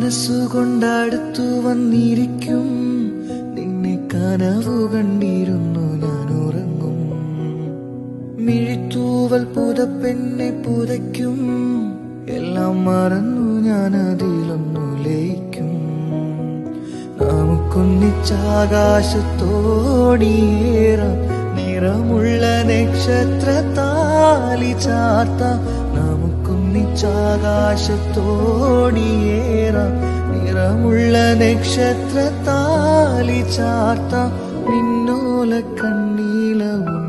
മനസ്സുകൊണ്ടടുത്തു വന്നിരിക്കും നിന്നെ കനവു കണ്ടിരുന്നു ഞാൻ ഉറങ്ങും മിഴിത്തൂവൽ പുതപ്പെന്നെ പുതയ്ക്കും എല്ലാം മറന്നു ഞാൻ അതിലൊന്നു ലയിക്കും നമുക്കൊന്നിച്ചാകാശത്തോടിയേറാം നിറമുള്ള നക്ഷത്രത്താലി ചാർത്താം നമുക്കൊന്നിച്ചാകാശത്തോടിയേറാം നിറമുള്ള നക്ഷത്രത്താലി ചാർത്താം മിന്നോല കണ്ണീല